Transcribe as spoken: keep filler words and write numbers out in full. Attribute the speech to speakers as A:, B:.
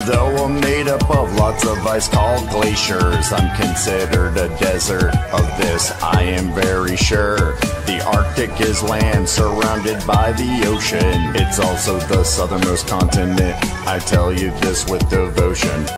A: Though I'm made up of lots of ice called glaciers, I'm considered a desert of this, I am very sure. The Arctic is land surrounded by the ocean. It's also the southernmost continent, I tell you this with devotion.